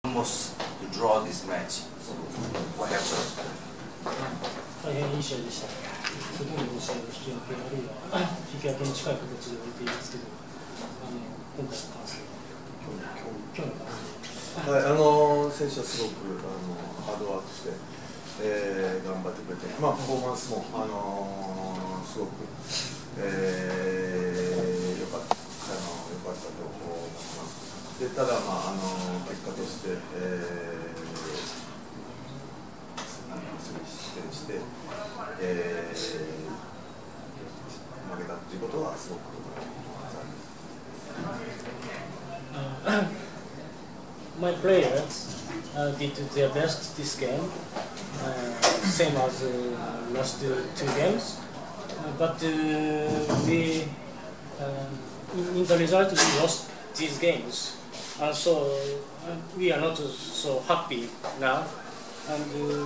almost to draw this match. So what happened? 大変いい試合でした。ほとんどの試合を引き分け、あるいは引き分けに近い形で終えていますけど、今回の感想、今日の感想。 選手はすごくハードワークして、頑張ってくれて、パフォーマンスも、すごく、良かったと思います。でただ、結果として、失点して、負けたということはすごく残念です。 My players did their best this game, same as last two games. But we, in the result, we lost these games. So we are not so happy now. And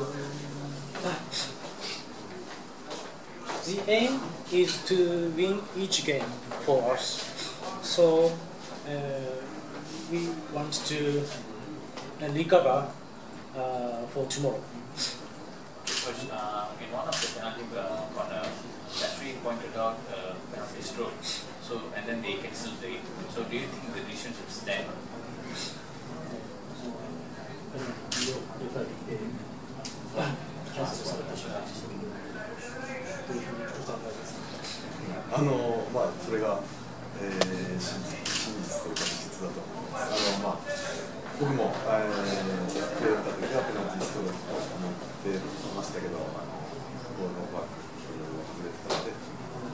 the aim is to win each game for us. So we want to recover for tomorrow. In one of the penalty corner, referee pointed out penalty stroke. So and then they cancelled it. So do you think the decision should stand? それが、真実というか事実だと思います。僕も、プレーを打った時はペナルティーストロークと思ってましたけど、ボールのバック外れてたので。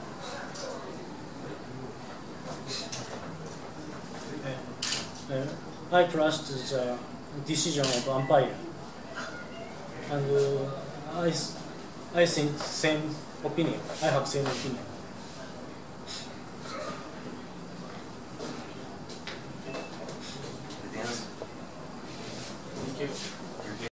I trust the decision of umpire, and I think same opinion. I have same opinion.